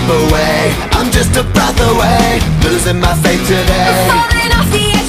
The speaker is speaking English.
away. I'm just a breath away, losing my faith today. Falling off the edge